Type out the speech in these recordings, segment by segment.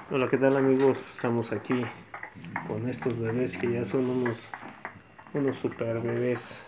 Hola, ¿qué tal amigos? Estamos aquí con estos bebés que ya son unos super bebés.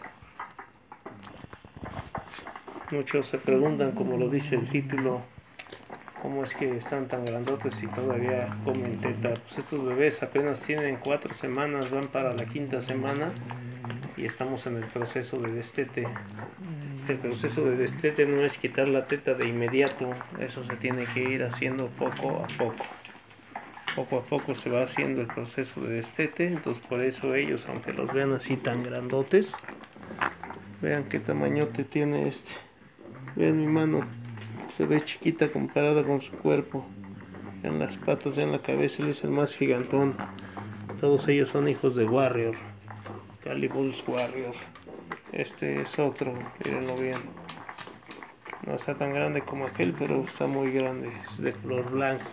Muchos se preguntan, como lo dice el título, cómo es que están tan grandotes y todavía comen teta. Pues estos bebés apenas tienen 4 semanas, van para la 5ª semana y estamos en el proceso de destete. El proceso de destete no es quitar la teta de inmediato, eso se tiene que ir haciendo poco a poco. Poco a poco se va haciendo el proceso de destete, entonces por eso ellos, aunque los vean así tan grandotes, vean qué tamañote tiene este. Vean mi mano, se ve chiquita comparada con su cuerpo. Vean las patas, vean la cabeza, él es el más gigantón. Todos ellos son hijos de Warrior, Cali Bulls Warrior. Este es otro, mírenlo bien. No está tan grande como aquel, pero está muy grande, es de color blanco.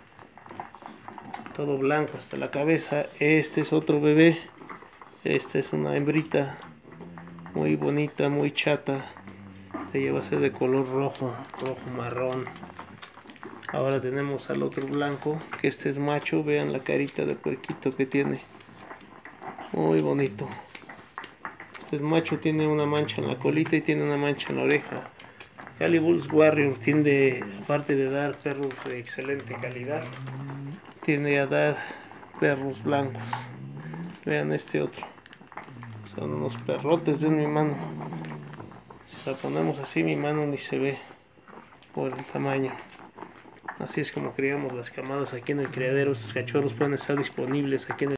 Todo blanco hasta la cabeza. Este es otro bebé. Esta es una hembrita muy bonita, muy chata. Ella va a ser de color rojo, rojo marrón. Ahora tenemos al otro blanco, que este es macho. Vean la carita de puerquito que tiene. Muy bonito. Este es macho, tiene una mancha en la colita y tiene una mancha en la oreja. Cali Bulls Warrior tiende, aparte de dar perros de excelente calidad, tiende a dar perros blancos. Vean este otro. Son unos perrotes de mi mano. Si la ponemos así, mi mano ni se ve por el tamaño. Así es como criamos las camadas aquí en el criadero. Estos cachorros pueden estar disponibles aquí en el